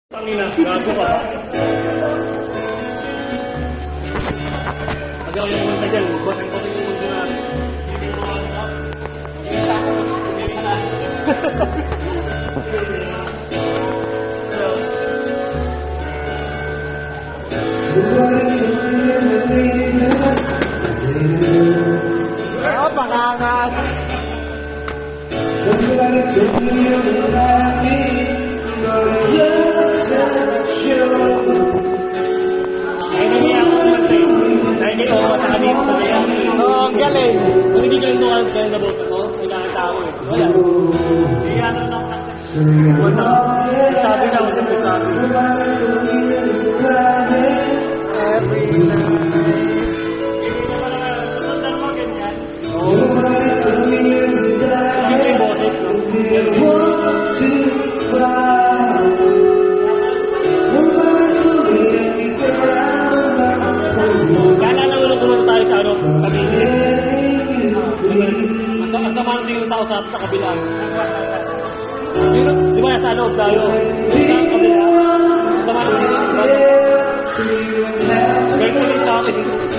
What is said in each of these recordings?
Tangina, gago ka. Pag ako yung punta dyan, boss ang kapit yung mundo natin. Yung isa ako, kumirin na. Pakangas! Ay, nangyayang ko naman sa'yo. Dahil kayo, mataka dito sa layan. Oo, ang galing! Kung hindi galing doon kaya na boss ako, nagkakita ako eh. Wala. Hindi ano lang naktas. Wala. Sabi na ako siyempre sabi. Every night. Sundan mo ganyan. Siyempre yung boses, no? Kaya lang ulo kumano tayo sa ano, kabili. Ang sama ng tingin tao sa kabila. Di ba nasa loob tayo? Sa kabila. Ang sama ng tingin tao. Ganyan ko rin sa akin.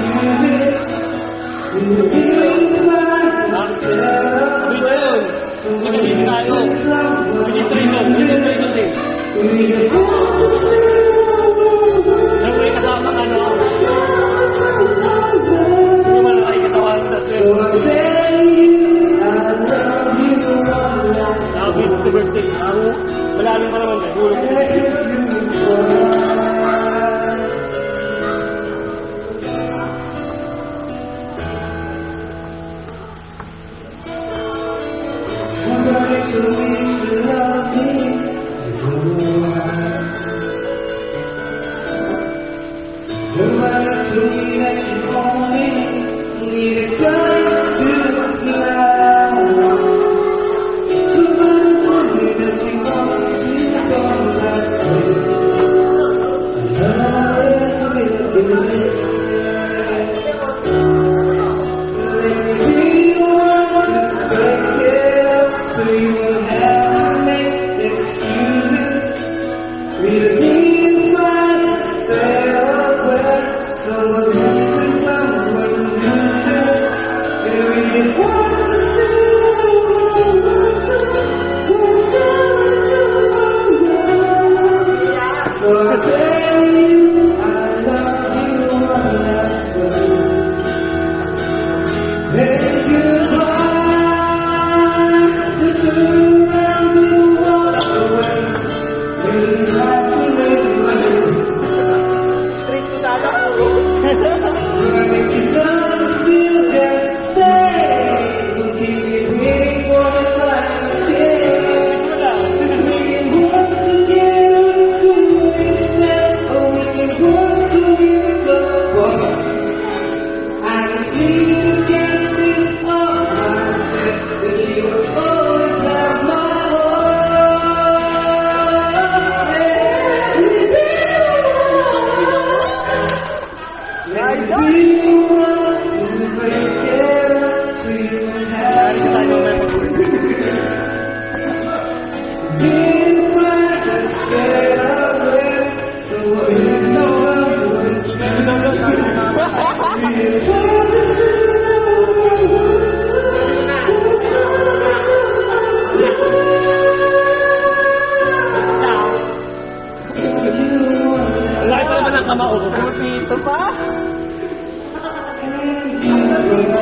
Ha? Dito yun. Magiging tayo. Registration. Registration din. Siyempre kasama ka ano. Hindi mo na katawan. Sabi ito birthday. Malalim pa naman. Hulog ko. Straight ko sana puro. Wala pa naman ang kamao ko. Pito pa?